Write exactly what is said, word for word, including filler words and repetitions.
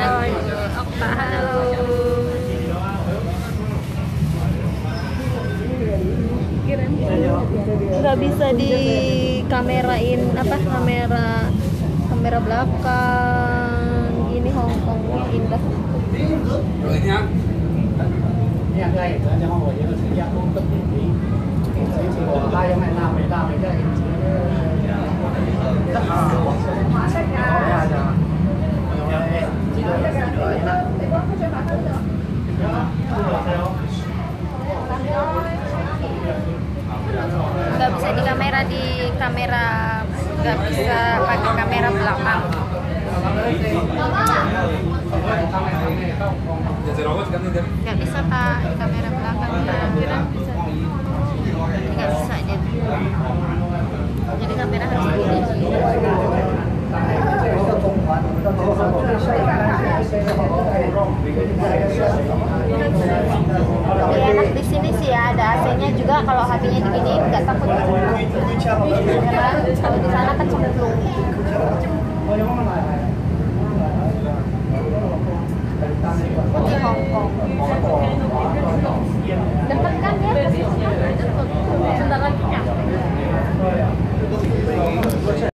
Okta, halo. Nggak bisa di kamerain apa kamera kamera belakang. Ini Hongkong indah. Nggak bisa di kamera di kamera nggak bisa pakai kamera belakang. Nggak bisa pak di kamera belakang ya. Kira bisa nggak bisa aja, jadi kamera harus di lebih enak di sini sih ya, ada A C-nya juga. Kalau hatinya digini nggak takut ya kan? Kalau di sana kan cemplung. Putih Hongkong.